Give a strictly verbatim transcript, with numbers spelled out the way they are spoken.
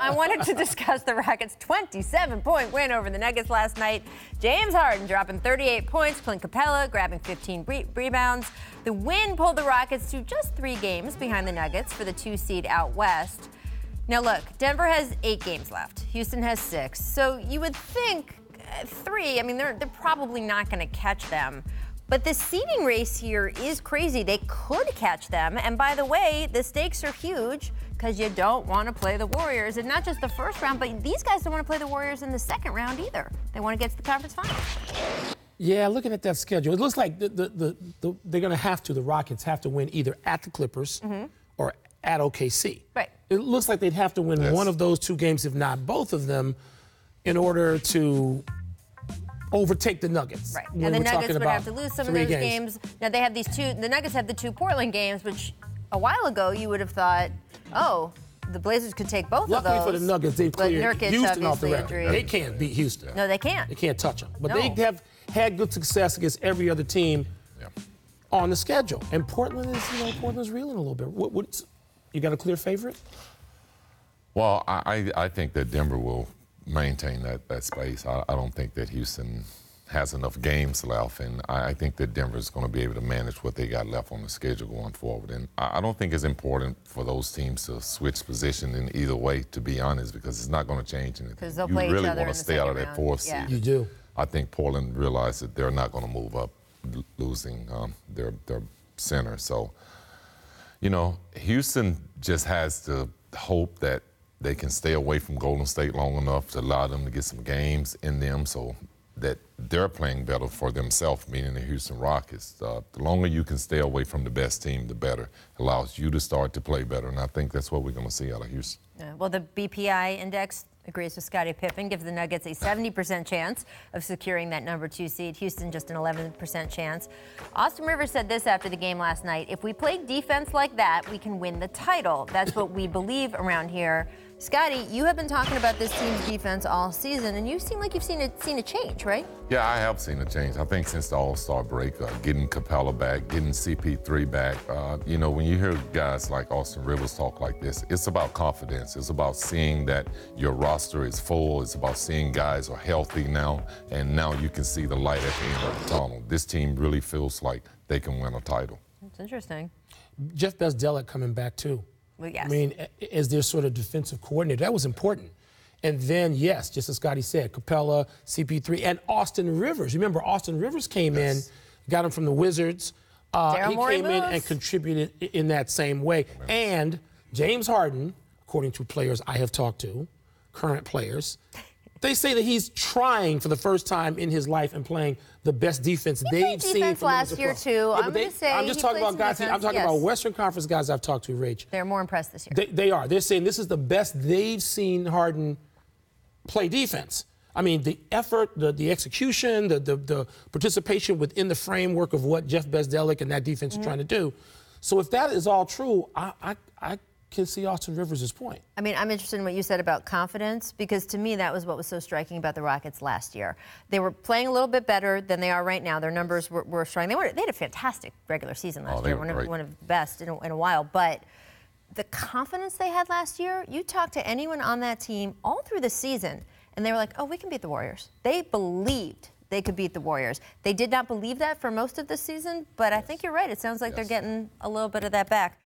I wanted to discuss the Rockets' twenty-seven point win over the Nuggets last night. James Harden dropping thirty-eight points, Clint Capella grabbing fifteen re- rebounds. The win pulled the Rockets to just three games behind the Nuggets for the two seed out west. Now look, Denver has eight games left. Houston has six. So you would think uh, three, I mean, they're, they're probably not going to catch them. But the seeding race here is crazy. They could catch them. And by the way, the stakes are huge because you don't want to play the Warriors. And not just the first round, but these guys don't want to play the Warriors in the second round either. They want to get to the conference finals. Yeah, looking at that schedule, it looks like the, the, the, the, they're going to have to, the Rockets have to win either at the Clippers mm-hmm. or at O K C. Right. It looks like they'd have to win yes. one of those two games, if not both of them, in order to overtake the Nuggets. Right. And the Nuggets would have to lose some of those games. games. Now, they have these two, the Nuggets have the two Portland games, which a while ago you would have thought, oh, the Blazers could take both Luckily of those. for the Nuggets, they've cleared Nurkic, Houston off the record. injury. They can't beat Houston. No, they can't. They can't touch them. But No. they have had good success against every other team yeah. on the schedule. And Portland is, you know, Portland's reeling a little bit. What, what's, you got a clear favorite? Well, I, I think that Denver will maintain that, that space. I, I don't think that Houston has enough games left, and I, I think that Denver is going to be able to manage what they got left on the schedule going forward. And I, I don't think it's important for those teams to switch position in either way, to be honest, because it's not going to change anything. Because they'll you play really each other want in to the stay out of second that round. fourth Yeah. seed. You do. I think Portland realized that they're not going to move up, l- losing um, their their center. So, you know, Houston just has to hope that they can stay away from Golden State long enough to allow them to get some games in them, so that they're playing better for themselves, meaning the Houston Rockets. Uh, the longer you can stay away from the best team, the better. It allows you to start to play better, and I think that's what we're going to see out of Houston. Yeah, well, the B P I index agrees with Scottie Pippen, gives the Nuggets a seventy percent chance of securing that number two seed. Houston just an eleven percent chance. Austin Rivers said this after the game last night: if we play defense like that, we can win the title. That's what we believe around here. Scottie, you have been talking about this team's defense all season, and you seem like you've seen a, seen a change, right? Yeah, I have seen a change. I think since the All-Star break, uh, getting Capella back, getting C P three back, uh, you know, when you hear guys like Austin Rivers talk like this, it's about confidence. It's about seeing that your roster is full. It's about seeing guys are healthy now, and now you can see the light at the end of the tunnel. This team really feels like they can win a title. That's interesting. Jeff Bzdelik coming back, too. Well, yes. I mean, as their sort of defensive coordinator, that was important. And then, yes, just as Scottie said, Capella, C P three, and Austin Rivers. Remember, Austin Rivers came yes. in, got him from the Wizards. Uh, he Morey came in moves. and contributed in that same way. Yes. And James Harden, according to players I have talked to, current players, they say that he's trying for the first time in his life and playing the best defense He they've played seen defense from him last as a year, pro. too. Yeah, I'm but they- going to say I'm just he talking played about some guys. defense, I'm talking yes. about Western Conference guys I've talked to, Rach. They're more impressed this year. They, they are. They're saying this is the best they've seen Harden play defense. I mean, the effort, the, the execution, the, the, the participation within the framework of what Jeff Bzdelik and that defense mm-hmm. are trying to do. So if that is all true, I, I, I can see Austin Rivers' point. I mean, I'm interested in what you said about confidence, because to me that was what was so striking about the Rockets last year. They were playing a little bit better than they are right now. Their numbers were, were strong. They, were, they had a fantastic regular season last oh, year, were one of, great. one of the best in a, in a while. But the confidence they had last year, you talk to anyone on that team all through the season, and they were like, oh, we can beat the Warriors. They believed they could beat the Warriors. They did not believe that for most of the season, but I think you're right. It sounds like yes. they're getting a little bit of that back.